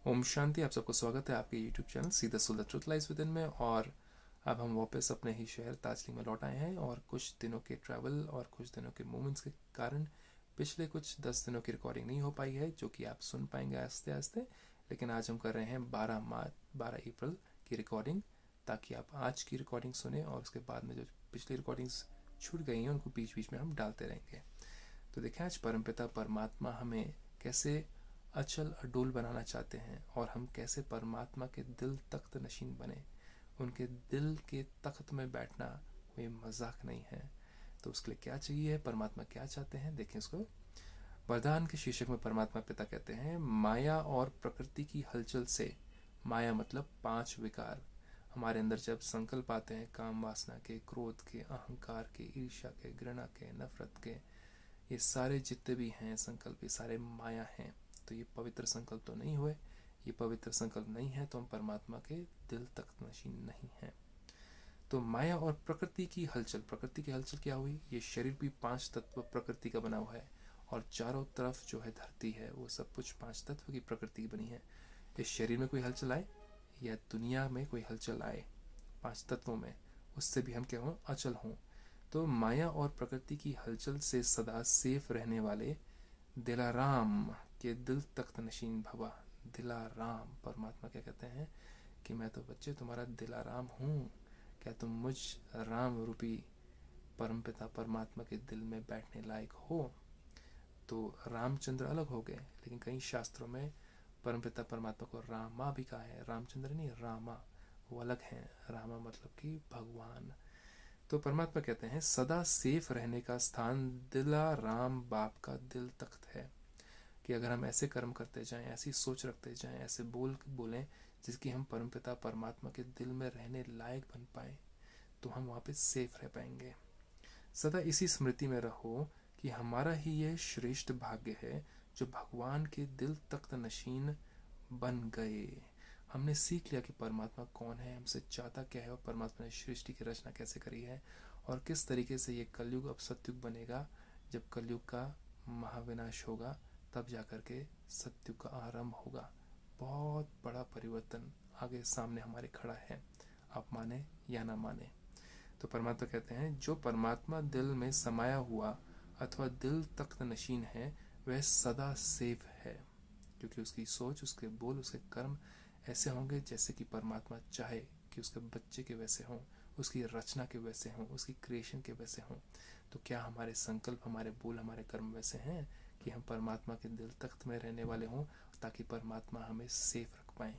ओम शांति। आप सबको स्वागत है आपके YouTube चैनल सीधा सुल्दा ट्रुथ लाइज विद इन में। और अब हम वापस अपने ही शहर दार्जिलिंग में लौट आए हैं और कुछ दिनों के ट्रैवल और कुछ दिनों के मूवमेंट्स के कारण पिछले कुछ 10 दिनों की रिकॉर्डिंग नहीं हो पाई है, जो कि आप सुन पाएंगे आस्ते आस्ते। लेकिन आज हम कर रहे हैं 12 अप्रैल की रिकॉर्डिंग, ताकि आप आज की रिकॉर्डिंग सुने और उसके बाद में जो पिछली रिकॉर्डिंग्स छूट गई हैं उनको बीच बीच में हम डालते रहेंगे। तो देखें आज परमपिता परमात्मा हमें कैसे अचल अडोल बनाना चाहते हैं और हम कैसे परमात्मा के दिल तख्त नशीन बने। उनके दिल के तख्त में बैठना कोई मजाक नहीं है। तो उसके लिए क्या चाहिए, परमात्मा क्या चाहते हैं, देखें इसको। वरदान के शीर्षक में परमात्मा पिता कहते हैं, माया और प्रकृति की हलचल से, माया मतलब 5 विकार हमारे अंदर जब संकल्प आते हैं, काम वासना के, क्रोध के, अहंकार के, ईर्ष्या के, घृणा के, नफरत के, ये सारे जितने भी हैं संकल्प, ये सारे माया हैं। तो ये पवित्र संकल्प तो नहीं हुए, ये पवित्र संकल्प नहीं है, तो हम परमात्मा के दिल तख्त नशीन नहीं हैं। तो माया और प्रकृति की हलचल, प्रकृति की हलचल क्या हुई, ये शरीर भी 5 तत्व प्रकृति का बना हुआ है और चारों तरफ जो है धरती है वो सब कुछ 5 तत्व की प्रकृति की बनी है। इस शरीर में कोई हलचल आए या दुनिया में कोई हलचल आए 5 तत्वों में, उससे भी हम क्या हों, अचल हों। तो माया और प्रकृति की हलचल से सदा सेफ रहने वाले दिलाराम के दिल तख्त नशीन भवा। दिलाराम, परमात्मा क्या कहते हैं कि मैं तो बच्चे तुम्हारा दिलाराम हूँ, क्या तुम मुझ राम रूपी परमपिता परमात्मा के दिल में बैठने लायक हो। तो रामचंद्र अलग हो गए, लेकिन कई शास्त्रों में परमपिता परमात्मा को रामा भी कहा है, रामचंद्र नहीं, रामा, वो अलग हैं। रामा मतलब कि भगवान। तो परमात्मा कहते हैं सदा सेफ रहने का स्थान दिलाराम बाप का दिल तख्त है, कि अगर हम ऐसे कर्म करते जाएं, ऐसी सोच रखते जाएं, ऐसे बोलें जिसकी हम परमपिता परमात्मा के दिल में रहने लायक बन पाए, तो हम वहाँ पे सेफ रह पाएंगे। सदा इसी स्मृति में रहो कि हमारा ही यह श्रेष्ठ भाग्य है जो भगवान के दिल तख्त नशीन बन गए। हमने सीख लिया कि परमात्मा कौन है, हमसे चाहता क्या है और परमात्मा ने सृष्टि की रचना कैसे करी है और किस तरीके से ये कलयुग अब सतयुग बनेगा। जब कलयुग का महाविनाश होगा तब जाकर के सतयुग का आरंभ होगा। बहुत बड़ा परिवर्तन आगे सामने हमारे खड़ा है, आप माने या ना माने। तो परमात्मा कहते हैं जो परमात्मा दिल में समाया हुआ अथवा दिल तख्त नशीन है वह सदा सेफ है, क्योंकि उसकी सोच, उसके बोल, उसके कर्म ऐसे होंगे जैसे कि परमात्मा चाहे कि उसके बच्चे के वैसे हों, उसकी रचना के वैसे हों, उसकी क्रिएशन के वैसे हों। तो क्या हमारे संकल्प, हमारे बोल, हमारे कर्म वैसे हैं कि हम परमात्मा के दिल तख्त में रहने वाले हों, ताकि परमात्मा हमें सेफ रख पाए।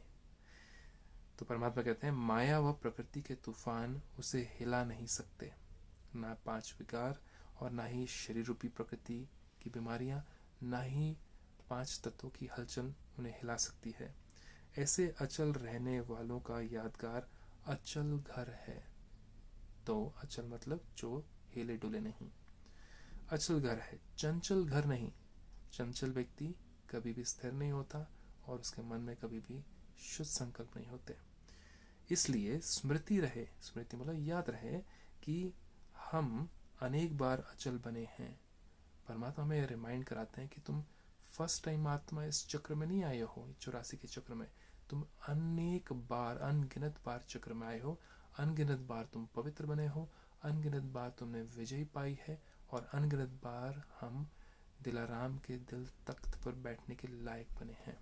तो परमात्मा कहते हैं माया व प्रकृति के तूफान उसे हिला नहीं सकते, ना 5 विकार और ना ही शरीर रूपी प्रकृति की बीमारियां, ना ही 5 तत्वों की हलचल उन्हें हिला सकती है। ऐसे अचल रहने वालों का यादगार अचल घर है। तो अचल मतलब जो हिले डुले नहीं, अचल घर है, चंचल घर नहीं। चंचल व्यक्ति कभी भी स्थिर नहीं होता और उसके मन में कभी भी शुद्ध संकल्प नहीं होते। इसलिए स्मृति रहे, स्मृति मतलब याद रहे कि हम अनेक बार अचल बने हैं। परमात्मा हमें रिमाइंड कराते हैं कि तुम फर्स्ट टाइम आत्मा इस चक्र में नहीं आए हो, 84 के चक्र में। तुम अनेक बार, अनगिनत बार चक्र में आए हो, अनगिनत बार तुम पवित्र बने हो, अनगिनत बार तुमने विजय पाई है और अनगिनत बार हम दिलाराम के दिल तख्त पर बैठने के लायक बने हैं,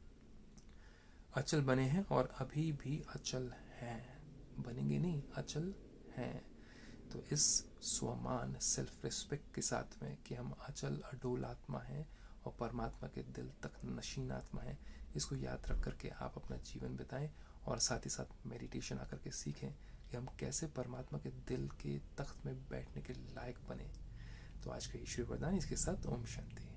अचल बने हैं और अभी भी अचल हैं, बनेंगे नहीं, अचल हैं। तो इस स्वमान, सेल्फ रिस्पेक्ट के साथ में कि हम अचल अडोल आत्मा हैं और परमात्मा के दिल तक नशीन आत्मा है, इसको याद रख करके आप अपना जीवन बिताएं और साथ ही साथ मेडिटेशन आकर के सीखें कि हम कैसे परमात्मा के दिल के तख्त में बैठने के लायक बने। तो आज का ईश्वर वरदान इसके साथ ओम शांति।